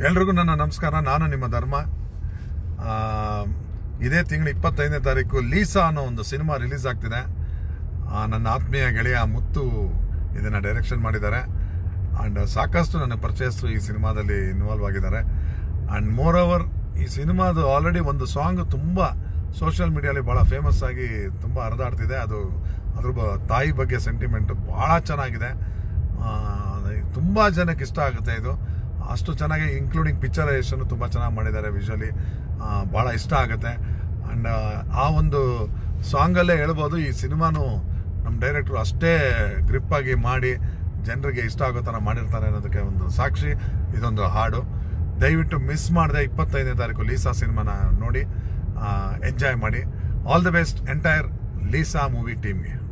ಎಲ್ರಿಗೂ ನನ್ನ ನಮಸ್ಕಾರ. ನಾನು ನಿಮ್ಮ ಧರ್ಮ. ಇದೇ ತಿಂಗಳು 25ನೇ ತಾರೀಕು ಲೀಸಾ ಅನ್ನೋ ಒಂದು ಸಿನಿಮಾ ರಿಲೀಸ್ ಆಗ್ತಿದೆ. ನನ್ನ ಆತ್ಮೀಯ ಗೆಳೆಯ ಮುತ್ತು ಇದನ್ನು ಡೈರೆಕ್ಷನ್ ಮಾಡಿದ್ದಾರೆ. ಆ್ಯಂಡ್ ಸಾಕಷ್ಟು ನನ್ನ ಪರಿಚಯಸ್ಥರು ಈ ಸಿನಿಮಾದಲ್ಲಿ ಇನ್ವಾಲ್ವ್ ಆಗಿದ್ದಾರೆ. ಆ್ಯಂಡ್ ಮೋರ್ ಓವರ್ ಈ ಸಿನಿಮಾದು ಆಲ್ರೆಡಿ ಒಂದು ಸಾಂಗ್ ತುಂಬ ಸೋಷಿಯಲ್ ಮೀಡಿಯಾಲಿ ಭಾಳ ಫೇಮಸ್ ಆಗಿ ತುಂಬ ಹರಿದಾಡ್ತಿದೆ. ಅದ್ರ ತಾಯಿ ಬಗ್ಗೆ ಸೆಂಟಿಮೆಂಟ್ ಭಾಳ ಚೆನ್ನಾಗಿದೆ. ತುಂಬ ಜನಕ್ಕೆ ಇಷ್ಟ ಆಗುತ್ತೆ ಇದು. ಅಷ್ಟು ಚೆನ್ನಾಗಿ ಇನ್ಕ್ಲೂಡಿಂಗ್ ಪಿಕ್ಚರೈಸೇಷನ್ ತುಂಬ ಚೆನ್ನಾಗಿ ಮಾಡಿದ್ದಾರೆ. ವಿಜುವಲಿ ಭಾಳ ಇಷ್ಟ ಆಗುತ್ತೆ. ಆ್ಯಂಡ್ ಆ ಒಂದು ಸಾಂಗಲ್ಲೇ ಹೇಳ್ಬೋದು ಈ ಸಿನಿಮಾನು ನಮ್ಮ ಡೈರೆಕ್ಟ್ರು ಅಷ್ಟೇ ಗ್ರಿಪ್ ಆಗಿ ಮಾಡಿ ಜನರಿಗೆ ಇಷ್ಟ ಆಗೋ ಥರ ಮಾಡಿರ್ತಾರೆ ಅನ್ನೋದಕ್ಕೆ ಒಂದು ಸಾಕ್ಷಿ ಇದೊಂದು ಹಾಡು. ದಯವಿಟ್ಟು ಮಿಸ್ ಮಾಡದೆ 25ನೇ ತಾರೀಕು ಲೀಸಾ ಸಿನಿಮಾನ ನೋಡಿ ಎಂಜಾಯ್ ಮಾಡಿ. All the best entire Leesa movie ಟೀಮ್ಗೆ.